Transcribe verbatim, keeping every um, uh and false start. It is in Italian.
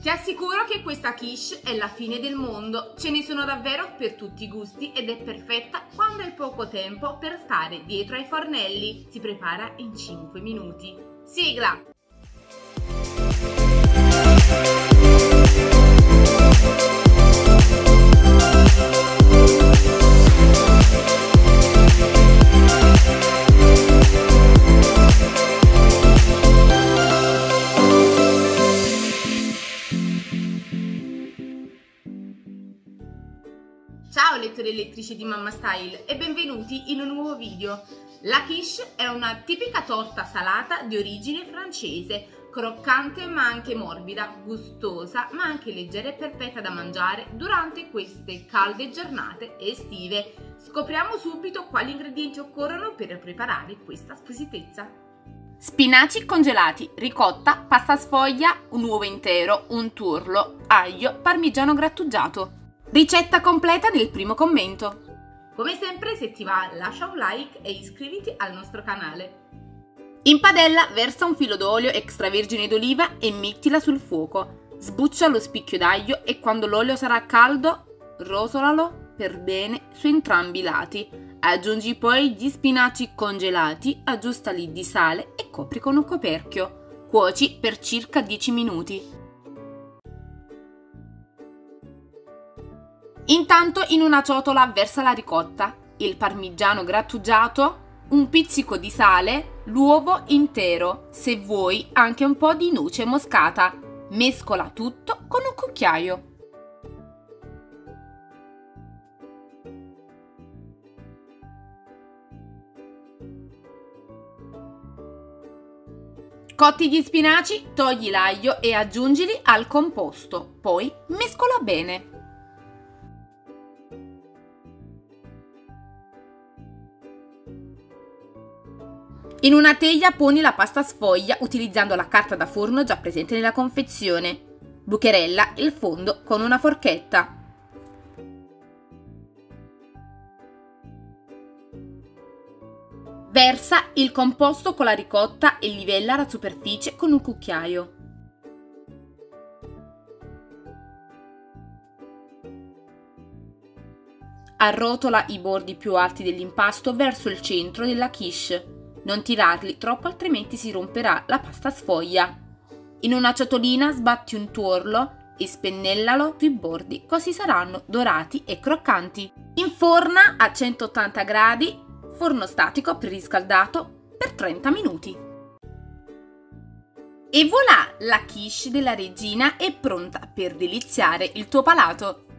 Ti assicuro che questa quiche è la fine del mondo, ce ne sono davvero per tutti i gusti ed è perfetta quando hai poco tempo per stare dietro ai fornelli. Si prepara in cinque minuti. Sigla! Ciao lettori e lettrici di Mamma Style e benvenuti in un nuovo video. La quiche è una tipica torta salata di origine francese, croccante ma anche morbida, gustosa ma anche leggera e perfetta da mangiare durante queste calde giornate estive. Scopriamo subito quali ingredienti occorrono per preparare questa squisitezza. Spinaci congelati, ricotta, pasta sfoglia, un uovo intero, un tuorlo, aglio, parmigiano grattugiato. Ricetta completa nel primo commento. Come sempre, se ti va lascia un like e iscriviti al nostro canale. In padella versa un filo d'olio extravergine d'oliva e mettila sul fuoco. Sbuccia lo spicchio d'aglio e quando l'olio sarà caldo, rosolalo per bene su entrambi i lati. Aggiungi poi gli spinaci congelati, aggiustali di sale e copri con un coperchio. Cuoci per circa dieci minuti. Intanto in una ciotola versa la ricotta, il parmigiano grattugiato, un pizzico di sale, l'uovo intero, se vuoi anche un po' di noce moscata. Mescola tutto con un cucchiaio. Cotti gli spinaci, togli l'aglio e aggiungili al composto, poi mescola bene. In una teglia poni la pasta sfoglia utilizzando la carta da forno già presente nella confezione. Bucherella il fondo con una forchetta. Versa il composto con la ricotta e livella la superficie con un cucchiaio. Arrotola i bordi più alti dell'impasto verso il centro della quiche. Non tirarli troppo altrimenti si romperà la pasta sfoglia. In una ciotolina sbatti un tuorlo e spennellalo sui bordi così saranno dorati e croccanti. Inforna a centottanta gradi, forno statico preriscaldato per trenta minuti. E voilà! La quiche della regina è pronta per deliziare il tuo palato!